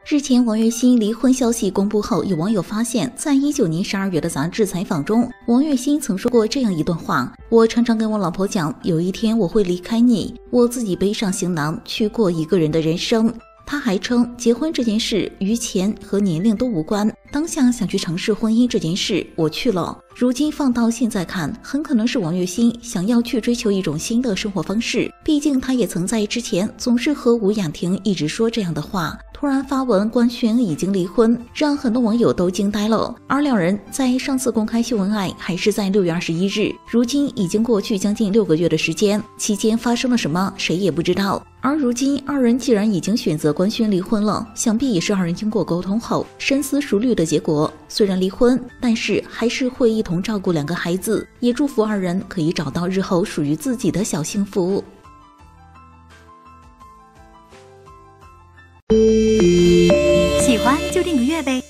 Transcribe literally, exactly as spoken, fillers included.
日前，王栎鑫离婚消息公布后，有网友发现，在一九年十二月的杂志采访中，王栎鑫曾说过这样一段话：我常常跟我老婆讲，有一天我会离开你，我自己背上行囊去过一个人的人生。他还称，结婚这件事与钱和年龄都无关，当下想去尝试婚姻这件事，我去了。如今放到现在看，很可能是王栎鑫想要去追求一种新的生活方式，毕竟他也曾在之前总是和吴雅婷一直说这样的话。突然发文官宣已经离婚，让很多网友都惊呆了。而两人在上次公开秀恩爱还是在六月二十一日，如今已经过去将近六个月的时间，期间发生了什么，谁也不知道。而如今二人既然已经选择官宣离婚了，想必也是二人经过沟通后深思熟虑的结果。虽然离婚，但是还是会一同照顾两个孩子，也祝福二人可以找到日后属于自己的小幸福。 喜欢就订个阅呗。